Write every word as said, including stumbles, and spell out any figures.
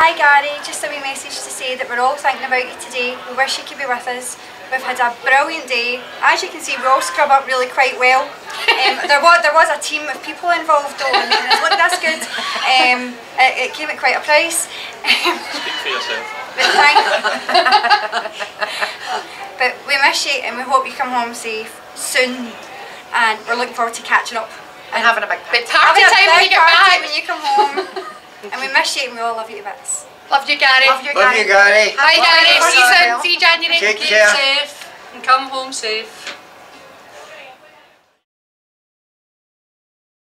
Hi Gary, just a wee message to say that we're all thinking about you today. We wish you could be with us. We've had a brilliant day. As you can see, we all scrub up really quite well. Um, there was there was a team of people involved though, and it looked that's good. Um, it, it came at quite a price. Speak for yourself. But thank But we miss you and we hope you come home safe soon. And we're looking forward to catching up and having a big bit party having time a when you big get party back. when you come home. And we miss you and we all love you to bits. Love you, Gary. Love you, Love Gary. you, Gary. Bye, Gary. See you soon. Well. See you January. Take Keep care. safe and come home safe.